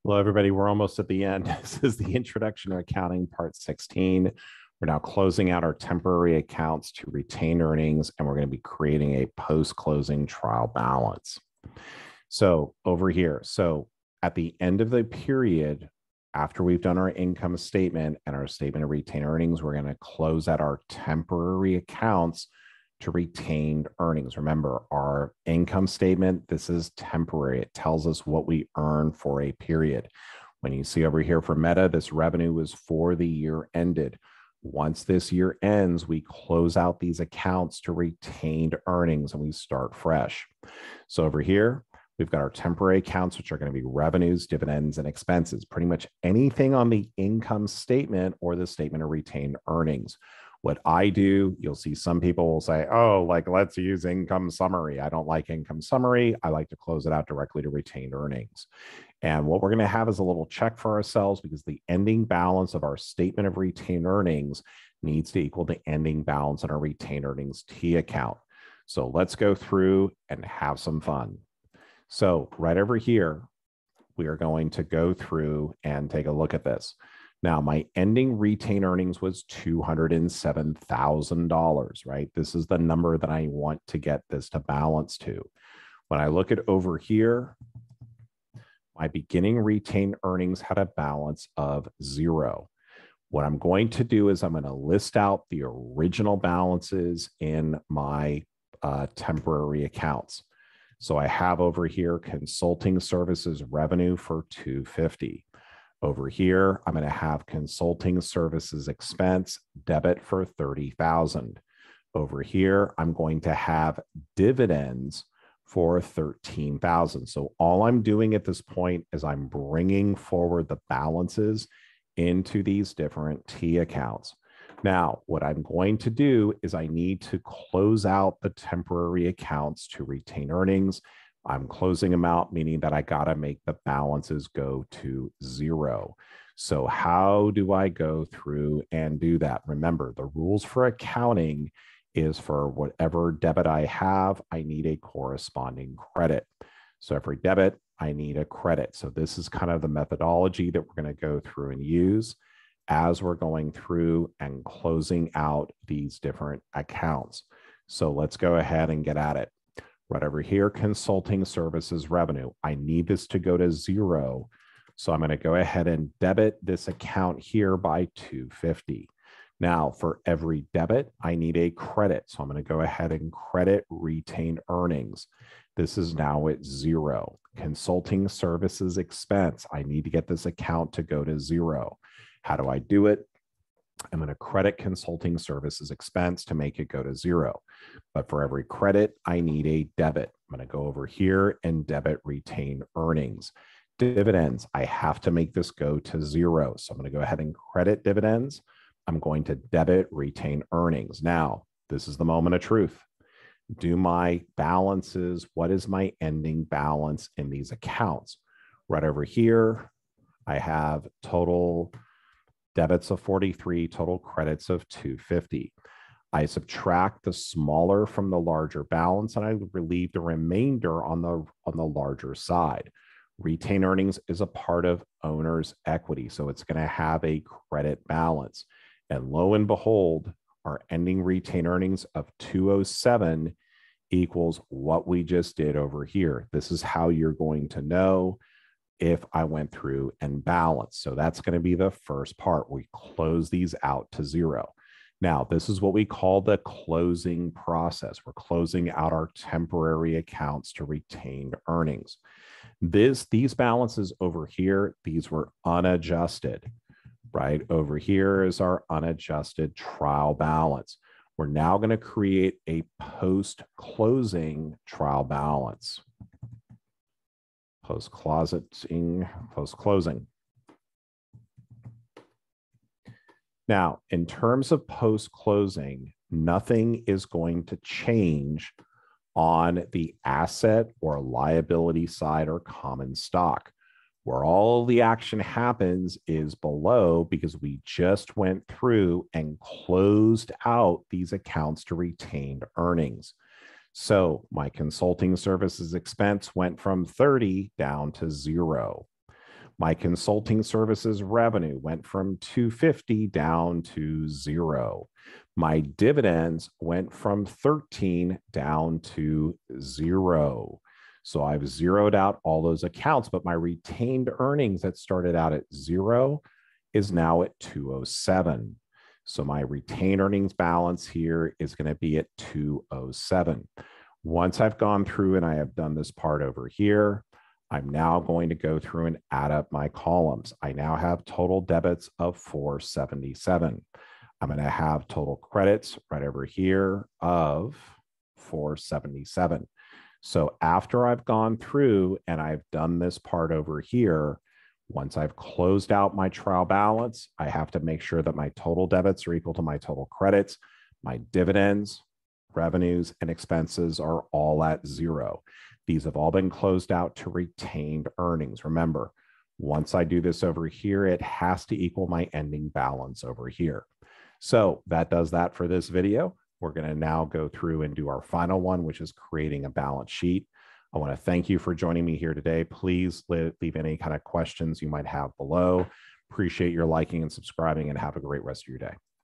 Hello, everybody. We're almost at the end. This is the Introduction to Accounting, Part 16. We're now closing out our temporary accounts to retained earnings, and we're going to be creating a post-closing trial balance. So over here, at the end of the period, after we've done our income statement and our statement of retained earnings, we're going to close out our temporary accounts to retained earnings. Remember, our income statement, this is temporary. It tells us what we earn for a period. When you see over here for Meta, this revenue was for the year ended. Once this year ends, we close out these accounts to retained earnings and we start fresh. So over here, we've got our temporary accounts, which are going to be revenues, dividends, and expenses. Pretty much anything on the income statement or the statement of retained earnings. What I do, you'll see some people will say, oh, like, let's use income summary. I don't like income summary. I like to close it out directly to retained earnings. And what we're going to have is a little check for ourselves, because the ending balance of our statement of retained earnings needs to equal the ending balance in our retained earnings T account. So let's go through and have some fun. So right over here, we are going to go through and take a look at this. Now, my ending retained earnings was $207,000, right? This is the number that I want to get this to balance to. When I look at over here, my beginning retained earnings had a balance of 0. What I'm going to do is I'm going to list out the original balances in my temporary accounts. So I have over here consulting services revenue for $250. Over here, I'm going to have consulting services expense debit for $30,000. Over here, I'm going to have dividends for $13,000. So all I'm doing at this point is I'm bringing forward the balances into these different T accounts. Now, what I'm going to do is I need to close out the temporary accounts to retain earnings. I'm closing them out, meaning that I got to make the balances go to 0. So how do I go through and do that? Remember, the rules for accounting is for whatever debit I have, I need a corresponding credit. So every debit, I need a credit. So this is kind of the methodology that we're going to go through and use as we're going through and closing out these different accounts. So let's go ahead and get at it. Right over here, consulting services revenue. I need this to go to 0. So I'm going to go ahead and debit this account here by $250. Now, for every debit, I need a credit. So I'm going to go ahead and credit retained earnings. This is now at 0. Consulting services expense. I need to get this account to go to 0. How do I do it? I'm going to credit consulting services expense to make it go to 0. But for every credit, I need a debit. I'm going to go over here and debit retained earnings. Dividends, I have to make this go to 0. So I'm going to go ahead and credit dividends. I'm going to debit retained earnings. Now, this is the moment of truth. Do my balances, what is my ending balance in these accounts? Right over here, I have total debits of 43, total credits of 250. I subtract the smaller from the larger balance, and I relieve the remainder on the larger side. Retained earnings is a part of owner's equity, so it's going to have a credit balance. And lo and behold, our ending retained earnings of 207 equals what we just did over here. This is how you're going to know if I went through and balanced. So that's going to be the first part. We close these out to 0. Now, this is what we call the closing process. We're closing out our temporary accounts to retained earnings. These balances over here, these were unadjusted. Right over here is our unadjusted trial balance. We're now going to create a post-closing trial balance. Post-closing. Now, in terms of post-closing, nothing is going to change on the asset or liability side or common stock. Where all the action happens is below, because we just went through and closed out these accounts to retained earnings. So my consulting services expense went from 30 down to 0. My consulting services revenue went from 250 down to 0. My dividends went from 13 down to 0. So I've zeroed out all those accounts, but my retained earnings that started out at 0 is now at 207. So my retained earnings balance here is going to be at 207. Once I've gone through and I have done this part over here, I'm now going to go through and add up my columns. I now have total debits of 477. I'm going to have total credits right over here of 477. So after I've gone through and I've done this part over here, once I've closed out my trial balance, I have to make sure that my total debits are equal to my total credits. My dividends, revenues, and expenses are all at 0. These have all been closed out to retained earnings. Remember, once I do this over here, it has to equal my ending balance over here. So that does that for this video. We're going to now go through and do our final one, which is creating a balance sheet. I want to thank you for joining me here today. Please leave any kind of questions you might have below. Appreciate your liking and subscribing, and have a great rest of your day.